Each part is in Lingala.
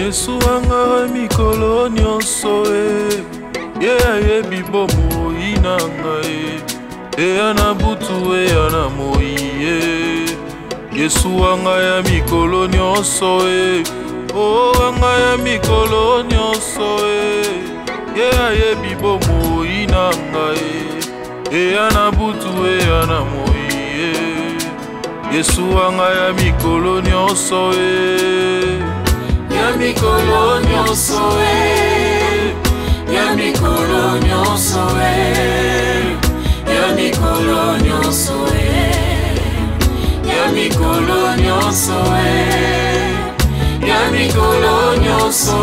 Yesu anga mikolo nyonso ye ayebi bomoi na ngai eya na butu eya na moi Yesu anga ya mikolo nyonso o anga ya mikolo nyonso ye ayebi bomoi na ngai eya na butu eya na moi Yesu anga ya mikolo nyonso ya mikolo nyonso ya mikolo nyonso ya mikolo nyonso ya mikolo nyonso ya mikolo nyonso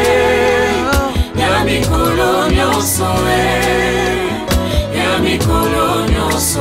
ya mikolo nyonso ya mikolo nyonso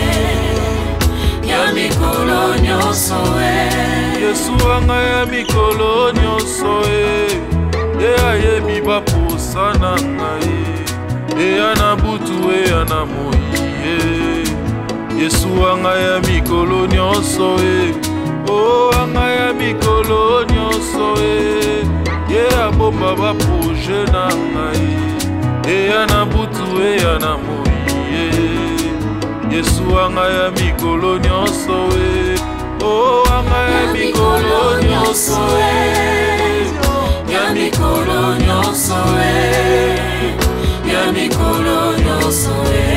ya mikolo nyonso Yesu anga ya mikolo nyonso ayebi baposa na ngai eya na butu eya na moi Yesu anga ya mikolo nyonso o anga ya mikolo nyonso ye abomba baproje na ngai eya na butu eya na moi Yesu anga ya mikolo nyonso o anga ya mikolo nyonso ya mikolo nyonso ya mikolo nyonso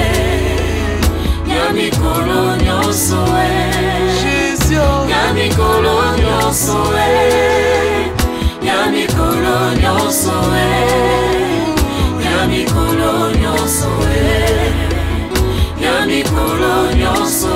ya mikolo nyonso ya mikolo nyonso ya mikolo nyonso ya mikolo nyonso ya mikolo nyonso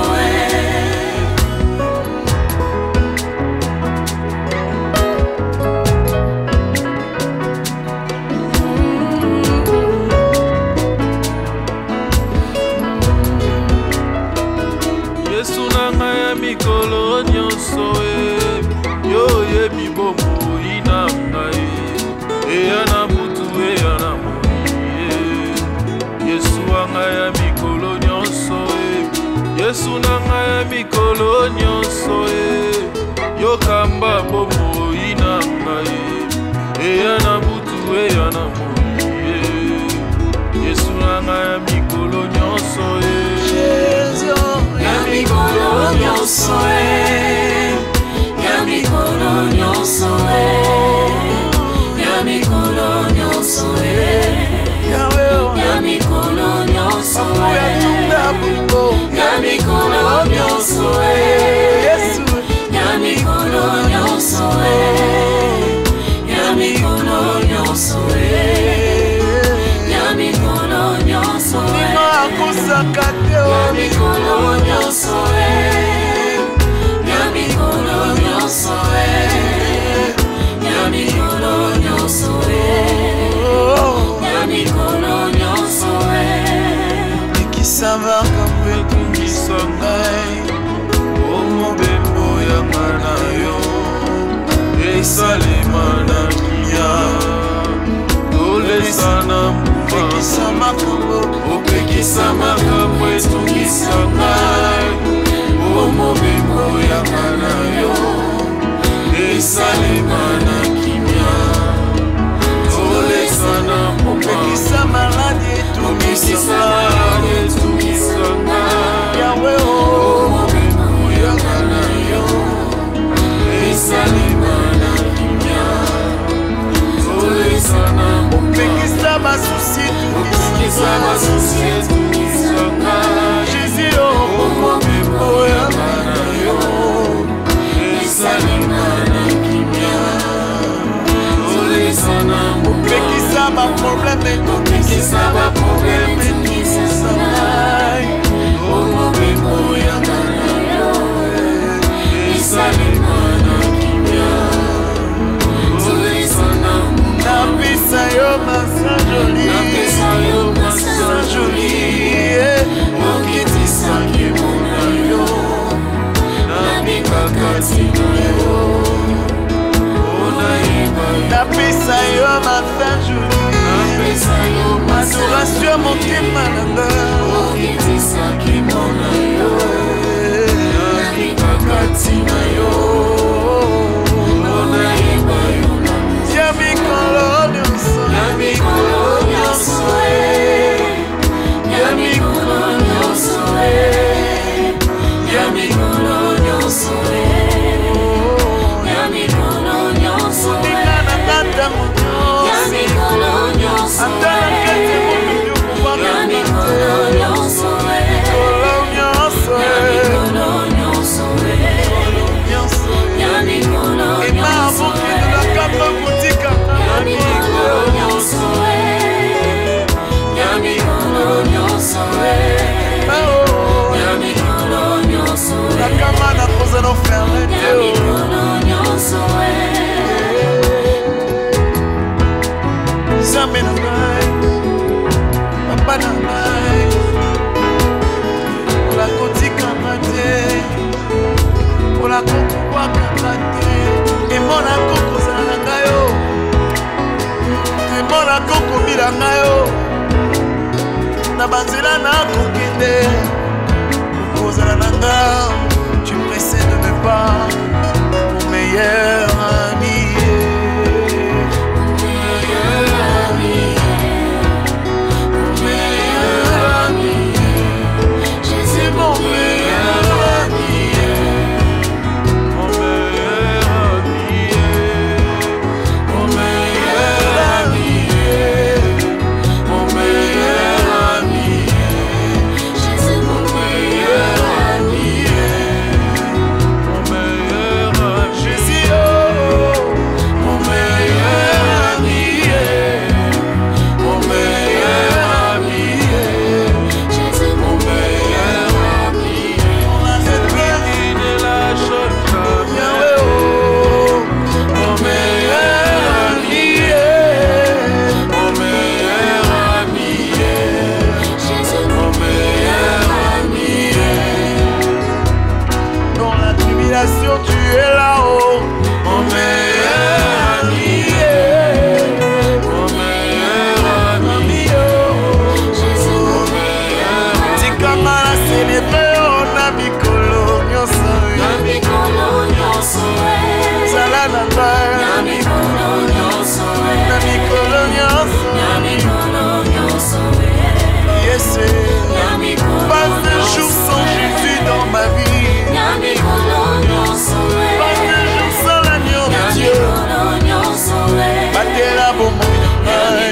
Yesu nanga ya mikolo nyonso yo yebi bomoi na ngai eya na butu eya na moi Yesu anga ya mikolo nyonso Yesu nanga ya mikolo nyonso yo kamba bomoi na ngai eya na butu eya na moi Yesu nanga ya mikolo nyonso ya mikolo nyonso ya mikolo nyonso ya mikolo nyonso ya mikolo nyonso ya mikolo nyonso ya mikolo nyonso ya mikolo nyonso ya mikolo nyonso ya mikolo nyonso ya mikolo nyonso ya mikolo nyonso ya mikolo nyonso ekisama kamwe etungisa ngai omobembo yanga na yo esalema na kimia tolesa na mbuma opekisa makambo etungisa ngai omobembo yanga na yo esalema na kimia tolesa na mbuma opekisa maladi etungisa ngai yawe omobembo yanga na yo esalema na kimia tolesa na mbuma opekisa basusi etungisa ngai Jésus omobembo yanga na yo esalema na kimia tolesa na mbuma opekisa baprobleme opekisa baprobleme etungisa ngai omobembo yanga na yo esalema na kimia tolesa na mbuma napesa yo masajoli napesa yo masajoli okitisaki mona yo na mikakati na yo onayeba napesa yo masajoli napesa yo adoration motema na nga okitisaki mona yo na mikakati na yo onayeba yo emona kokozala na ngai yo, emona kokobila ngai yo, na banzela nakokende kozala na nga. Tu m'essaies de ne pas mon meilleur ami. Tu es là-haut, mon meilleur ami, mon meilleur ami, Jésus, mon meilleur ami. Tikama la célébrer, on a mikolo nyonso, na mikolo nyonso, zala na ngai, na mikolo nyonso, na mikolo nyonso, na mikolo nyonso, yes, pas un jour sans Jésus dans ma vie, na mikolo nyonso. Batela bomoi na ngai,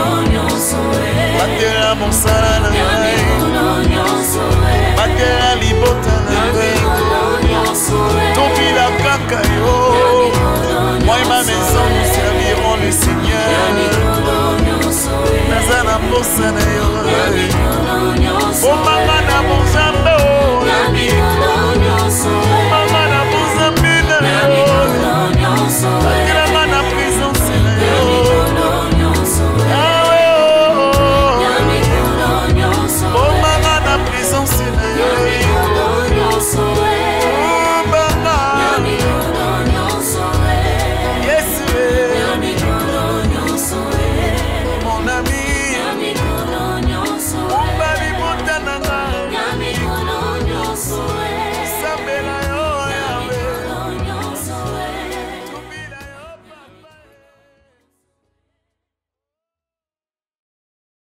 batela mosala na ngai, batela libota na ngai, tobila kaka yo. Moi et ma maison nous servirons le Seigneur. Naza na mposa na yo, omanga na bonzambe o.